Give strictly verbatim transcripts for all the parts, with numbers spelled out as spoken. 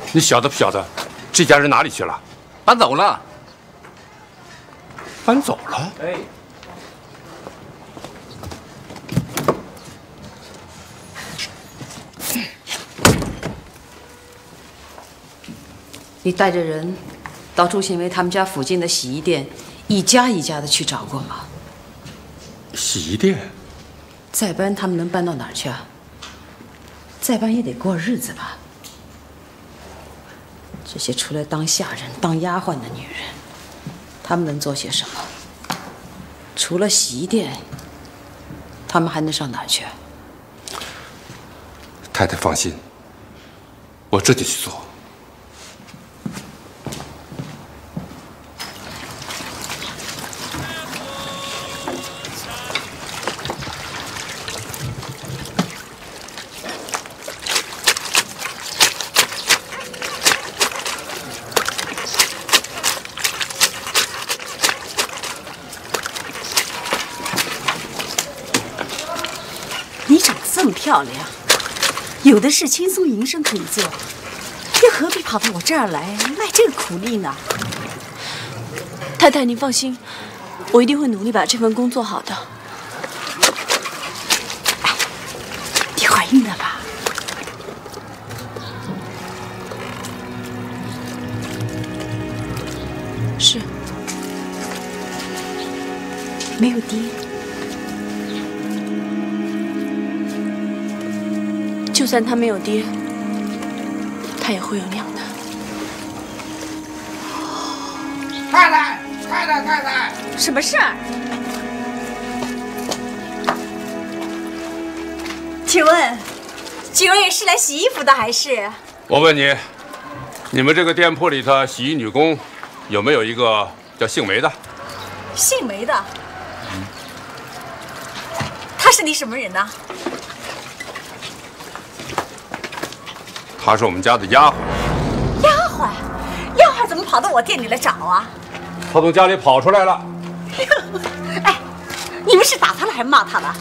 你晓得不晓得，这家人哪里去了？ 搬走了。 搬走了？ 哎。 你带着人到朱新梅他们家附近的洗衣店，一家一家的去找过吗？ 洗衣店？ 再搬他们能搬到哪儿去啊？再搬也得过日子吧。这些出来当下人、当丫鬟的女人，她们能做些什么？除了洗衣店，她们还能上哪儿去啊？ 太太放心，我这就去做。 你长得这么漂亮，有的是轻松营生可以做，又何必跑到我这儿来卖这个苦力呢？ 太太，您放心，我一定会努力把这份工做好的。 哎，你怀孕了吧？ 是。 没有爹。 就算他没有爹，他也会有娘的。 太太，太太，太太， 什么事儿？请问，几位是来洗衣服的还是？ 我问你，你们这个店铺里的洗衣女工，有没有一个叫姓梅的？ 姓梅的？嗯。她是你什么人呢？ 她是我们家的丫鬟。 丫鬟，丫鬟怎么跑到我店里来找啊？ 她从家里跑出来了。 哎，你们是打她了还是骂她了？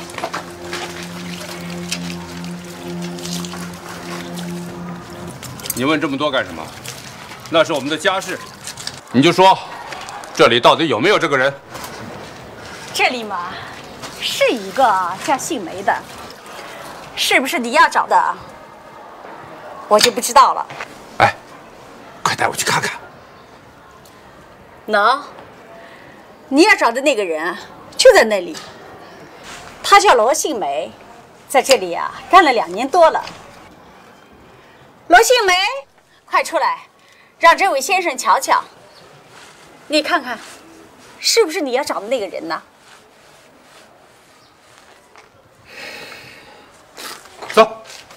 你问这么多干什么？那是我们的家事，你就说，这里到底有没有这个人？ 这里嘛，是一个叫姓梅的，是不是你要找的？ 我就不知道了。 哎，快带我去看看。 能，你要找的那个人就在那里。他叫罗杏梅，在这里呀、啊、干了两年多了。罗杏梅，快出来，让这位先生瞧瞧。你看看，是不是你要找的那个人呢？ 走。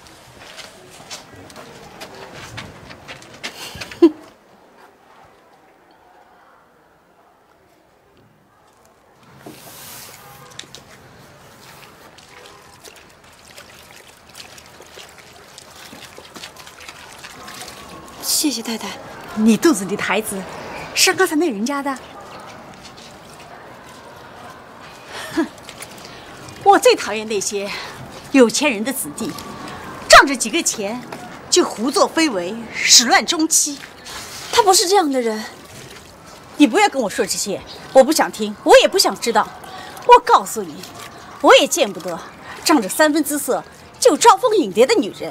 谢谢太太。 你肚子里的孩子是刚才那人家的？哼！我最讨厌那些有钱人的子弟，仗着几个钱就胡作非为、始乱终弃。 他不是这样的人。 你不要跟我说这些，我不想听，我也不想知道。我告诉你，我也见不得仗着三分姿色就招蜂引蝶的女人。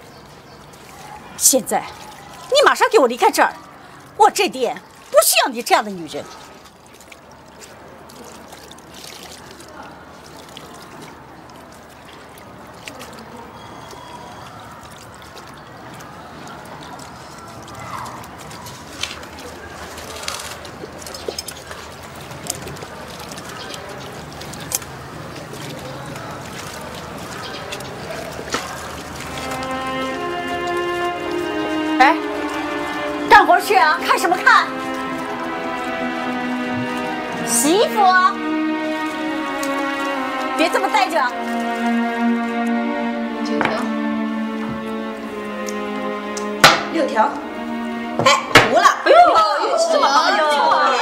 现在。 你马上给我离开这儿！我这店不需要你这样的女人。哎。 干活去啊！看什么看？洗衣服啊！别这么待着。 九条， 六条。哎，糊了！哎呦，这么好哟！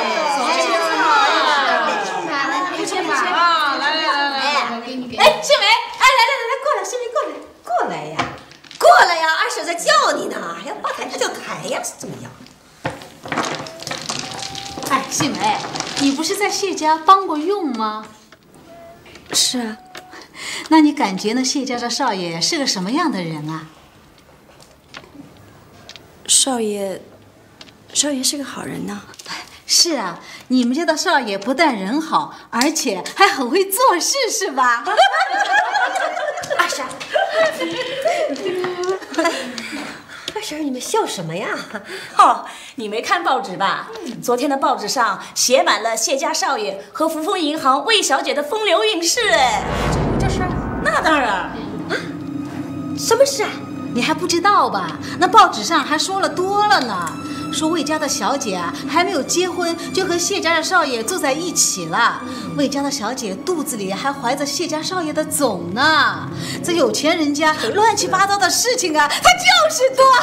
快去吧！啊，来来来来，我给你给。 哎，杏梅，哎，来来来来，过来，杏梅过来，过来呀，过来呀！二婶在叫你呢，要把台。 还呀是怎么样？ 哎，杏梅，你不是在谢家帮过佣吗？ 是啊。 那你感觉呢？谢家的少爷是个什么样的人啊？ 少爷，少爷是个好人呢。 是啊，你们家的少爷不但人好，而且还很会做事，是吧？ 二婶，二婶，你们笑什么呀？ 哦，你没看报纸吧？昨天的报纸上写满了谢家少爷和福丰银行魏小姐的风流韵事，哎， 这事儿？ 那当然。 啊，什么事啊？ 你还不知道吧？那报纸上还说了多了呢，说魏家的小姐啊还没有结婚就和谢家的少爷住在一起了，魏家的小姐肚子里还怀着谢家少爷的种呢。这有钱人家乱七八糟的事情啊，他就是多。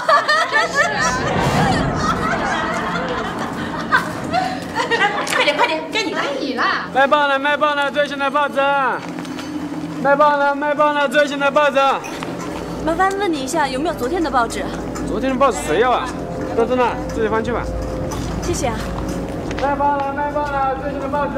快点快点，该你了。 你啦！ 卖报了卖报了，最新的报纸！卖报了卖报了，最新的报纸！ 麻烦问你一下，有没有昨天的报纸？ 昨天的报纸谁要啊？都在那，自己翻去吧。 谢谢啊。 卖报了卖报了，最新的报纸！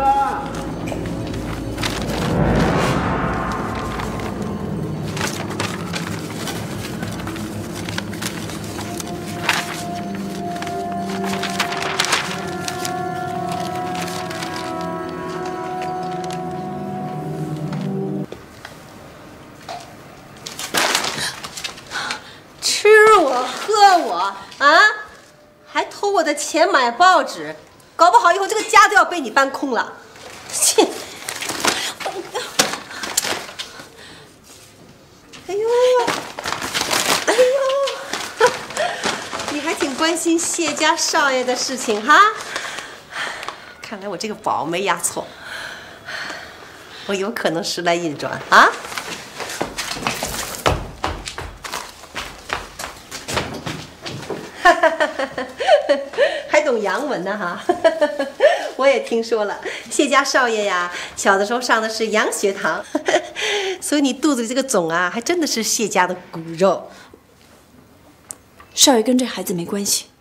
吃我喝我啊，还偷我的钱买报纸，搞不好以后这个家都要被你搬空了。切！哎呦，哎呦，你还挺关心谢家少爷的事情哈？看来我这个宝没押错，我有可能时来运转啊。还懂洋文呢哈！我也听说了，谢家少爷呀，小的时候上的是洋学堂，所以你肚子里这个种啊，还真的是谢家的骨肉。 少爷跟这孩子没关系。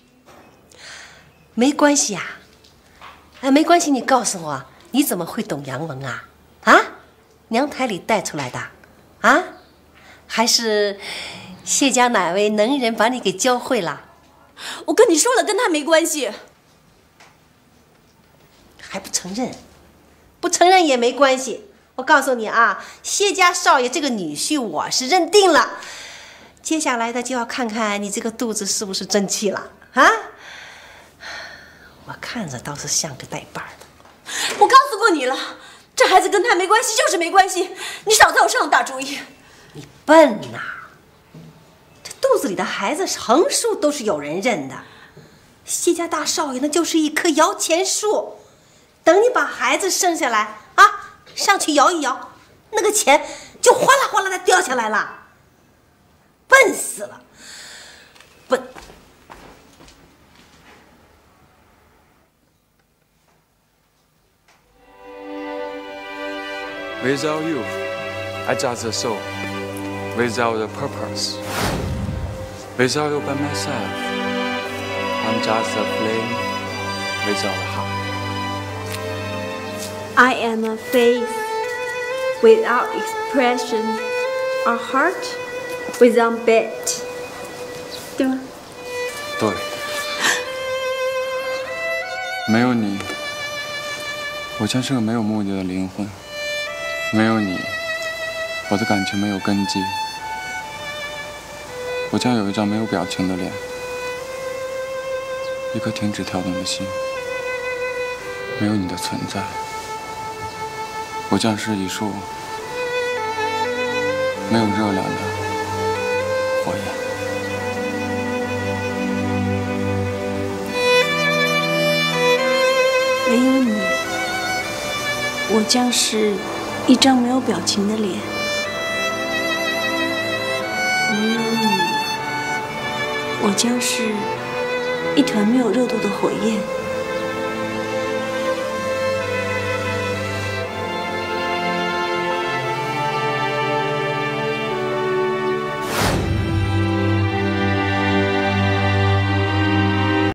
没关系呀、啊，哎，没关系，你告诉我，你怎么会懂洋文啊？啊，娘胎里带出来的，啊，还是谢家哪位能人把你给教会了？ 我跟你说了，跟他没关系。 还不承认？不承认也没关系。我告诉你啊，谢家少爷这个女婿我是认定了，接下来的就要看看你这个肚子是不是争气了啊！我看着倒是像个带把的。 我告诉过你了，这孩子跟他没关系，就是没关系。你少在我身上打主意。 你笨呐！这肚子里的孩子横竖都是有人认的。谢家大少爷那就是一棵摇钱树，等你把孩子生下来啊，上去摇一摇，那个钱就哗啦哗啦的掉下来了。笨死了，笨。 Without you, I just a soul. Without a purpose. Without you by myself, I'm just a flame without a heart. I am a face without expression, a heart without beat， 对吗？ 对。没有你，我将是个没有目的的灵魂。没有你，我的感情没有根基。我将有一张没有表情的脸，一颗停止跳动的心。没有你的存在，我将是一束没有热量的火焰。 没有你，我将是一张没有表情的脸。没有你，我将是一团没有热度的火焰。